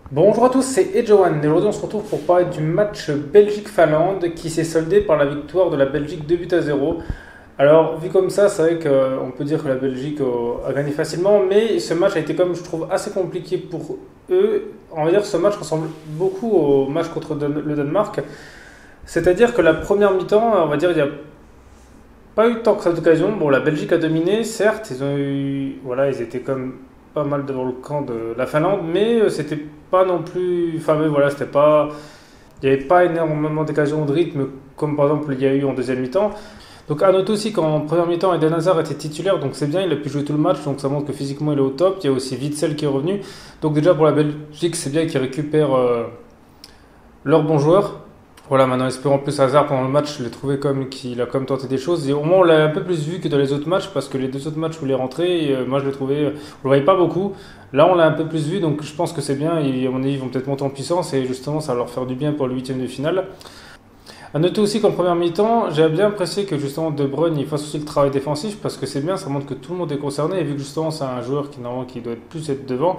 Bonjour à tous, c'est Edjohan et aujourd'hui on se retrouve pour parler du match Belgique-Finlande qui s'est soldé par la victoire de la Belgique 2 buts à 0. Alors vu comme ça, c'est vrai qu'on peut dire que la Belgique a gagné facilement, mais ce match a été comme je trouve assez compliqué pour eux. On va dire que ce match ressemble beaucoup au match contre le Danemark, c'est-à-dire que la première mi-temps, on va dire il n'y a pas eu tant que ça d'occasion. Bon, la Belgique a dominé, certes, ils ont eu, voilà, ils étaient comme pas mal devant le camp de la Finlande, mais c'était pas non plus, enfin mais voilà, c'était pas, il n'y avait pas énormément d'occasions de rythme comme par exemple il y a eu en deuxième mi-temps. Donc à noter aussi qu'en première mi-temps, Eden Hazard était titulaire, donc c'est bien, il a pu jouer tout le match, donc ça montre que physiquement il est au top. Il y a aussi Witsel qui est revenu, donc déjà pour la Belgique c'est bien qu'ils récupèrent leurs bons joueurs. Voilà, maintenant espérons plus Hazard pendant le match, je l'ai trouvé comme qu'il a comme tenté des choses. Et au moins on l'a un peu plus vu que dans les autres matchs, parce que les deux autres matchs où il est rentré, moi je l'ai trouvé, on le voyait pas beaucoup. Là on l'a un peu plus vu, donc je pense que c'est bien. Et à mon avis ils vont peut-être monter en puissance et justement ça va leur faire du bien pour le huitième de finale. À noter aussi qu'en première mi-temps, j'ai bien apprécié que justement De Bruyne il fasse aussi le travail défensif parce que c'est bien, ça montre que tout le monde est concerné et vu que justement c'est un joueur qui normalement qui doit être plus être devant,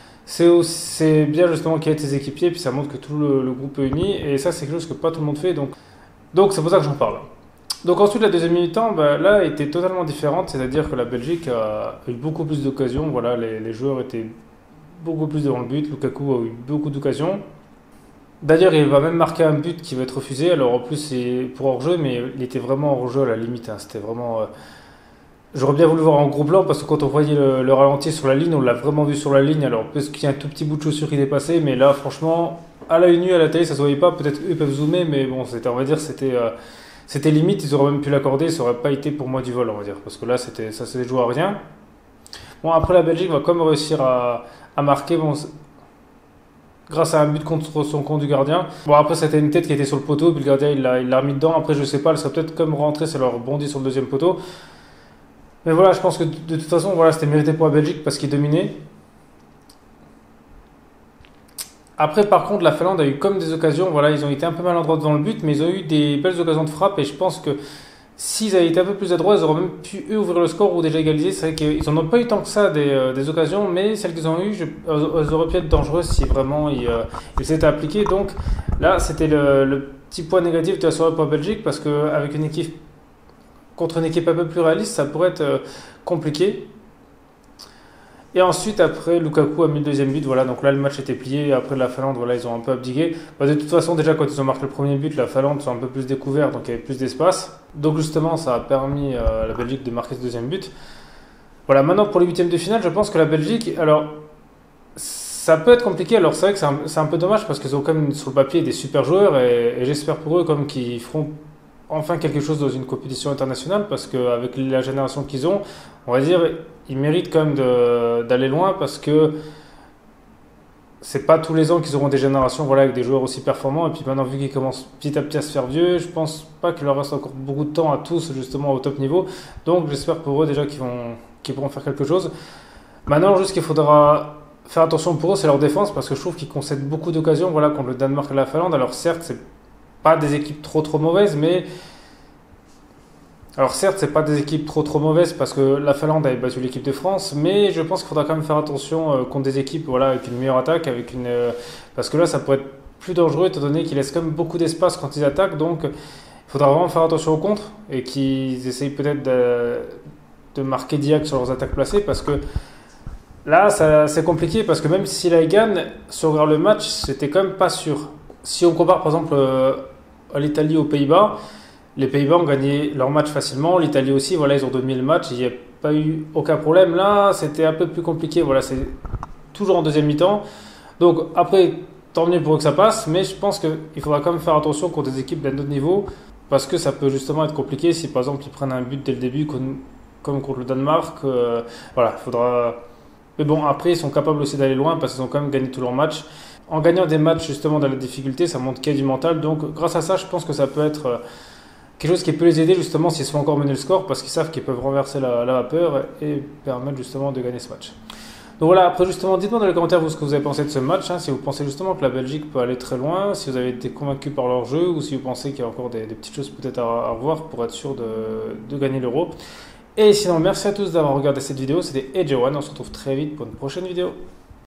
c'est bien justement qu'il y ait tes équipiers, puis ça montre que tout le groupe est uni, et ça c'est quelque chose que pas tout le monde fait, donc c'est pour ça que j'en parle. Donc ensuite la deuxième mi-temps, bah, là était totalement différente, c'est-à-dire que la Belgique a eu beaucoup plus d'occasions, voilà, les joueurs étaient beaucoup plus devant le but, Lukaku a eu beaucoup d'occasions. D'ailleurs il va même marquer un but qui va être refusé, alors en plus c'est pour hors-jeu, mais il était vraiment hors-jeu à la limite, hein. C'était vraiment... J'aurais bien voulu voir en gros plan parce que quand on voyait le ralenti sur la ligne, on l'a vraiment vu sur la ligne. Alors peut-être qu'il y a un tout petit bout de chaussure qui dépassait, mais là franchement, à l'œil nu, à la télé, ça se voyait pas. Peut-être eux peuvent zoomer, mais bon, c'était, on va dire, c'était limite. Ils auraient même pu l'accorder, ça aurait pas été pour moi du vol, on va dire, parce que là, ça s'est joué à rien. Bon, après la Belgique va quand même réussir à marquer, bon, grâce à un but contre son camp du gardien. Bon, après, c'était une tête qui était sur le poteau, puis le gardien il l'a remis dedans. Après, je sais pas, elle serait peut-être comme rentrée, ça leur rebondit sur le deuxième poteau. Mais voilà, je pense que de toute façon, voilà, c'était mérité pour la Belgique parce qu'ils dominaient. Après, par contre, la Finlande a eu comme des occasions. Voilà, ils ont été un peu maladroits devant le but, mais ils ont eu des belles occasions de frappe. Et je pense que s'ils avaient été un peu plus adroits, ils auraient même pu eux ouvrir le score ou déjà égaliser. C'est vrai qu'ils n'en ont pas eu tant que ça des occasions, mais celles qu'ils ont eues, elles auraient pu être dangereuses si vraiment ils s'étaient appliqués. Donc là, c'était le petit point négatif de la soirée pour la Belgique parce qu'avec une équipe contre une équipe un peu plus réaliste, ça pourrait être compliqué. Et ensuite, après, Lukaku a mis le deuxième but. Voilà, donc là, le match était plié. Et après, la Finlande, voilà, ils ont un peu abdiqué. Bah, de toute façon, déjà, quand ils ont marqué le premier but, la Finlande sont un peu plus découverts, donc il y avait plus d'espace. Donc, justement, ça a permis à la Belgique de marquer ce deuxième but. Voilà, maintenant, pour les huitièmes de finale, je pense que la Belgique, alors, ça peut être compliqué. Alors, c'est vrai que c'est un peu dommage parce qu'ils ont quand même sur le papier des super joueurs et j'espère pour eux comme qu'ils feront enfin quelque chose dans une compétition internationale parce qu'avec la génération qu'ils ont, on va dire, ils méritent quand même d'aller loin parce que c'est pas tous les ans qu'ils auront des générations voilà, avec des joueurs aussi performants. Et puis maintenant, vu qu'ils commencent petit à petit à se faire vieux, je pense pas qu'il leur reste encore beaucoup de temps à tous justement au top niveau. Donc j'espère pour eux déjà qu'ils pourront faire quelque chose. Maintenant, juste qu'il faudra faire attention pour eux, c'est leur défense parce que je trouve qu'ils concèdent beaucoup d'occasions voilà, contre le Danemark et la Finlande. Alors certes, c'est pas des équipes trop mauvaises, mais alors certes, c'est pas des équipes trop mauvaises parce que la Finlande avait battu l'équipe de France, mais je pense qu'il faudra quand même faire attention contre des équipes voilà avec une meilleure attaque, parce que là ça pourrait être plus dangereux étant donné qu'ils laissent quand même beaucoup d'espace quand ils attaquent, donc il faudra vraiment faire attention au contre et qu'ils essayent peut-être de marquer direct sur leurs attaques placées parce que là c'est compliqué parce que même si là ils gagnent, si on regarde le match, c'était quand même pas sûr. Si on compare par exemple à l'Italie aux Pays-Bas. Les Pays-Bas ont gagné leur match facilement, l'Italie aussi, voilà, ils ont dominé le match, il n'y a pas eu aucun problème. Là, c'était un peu plus compliqué, voilà, c'est toujours en deuxième mi-temps. Donc après, tant mieux pour eux que ça passe, mais je pense qu'il faudra quand même faire attention contre des équipes d'un autre niveau, parce que ça peut justement être compliqué si par exemple ils prennent un but dès le début, comme contre le Danemark. Voilà, il faudra... Mais bon, après, ils sont capables aussi d'aller loin, parce qu'ils ont quand même gagné tous leurs matchs. En gagnant des matchs justement dans la difficulté, ça montre qu'il y a du mental, donc grâce à ça, je pense que ça peut être... quelque chose qui peut les aider justement s'ils se font encore mener le score parce qu'ils savent qu'ils peuvent renverser la vapeur et permettre justement de gagner ce match. Donc voilà, après justement, dites-moi dans les commentaires vous ce que vous avez pensé de ce match, hein, si vous pensez justement que la Belgique peut aller très loin, si vous avez été convaincu par leur jeu ou si vous pensez qu'il y a encore des petites choses peut-être à revoir pour être sûr de gagner l'Euro. Et sinon, merci à tous d'avoir regardé cette vidéo, c'était Edjohan, on se retrouve très vite pour une prochaine vidéo.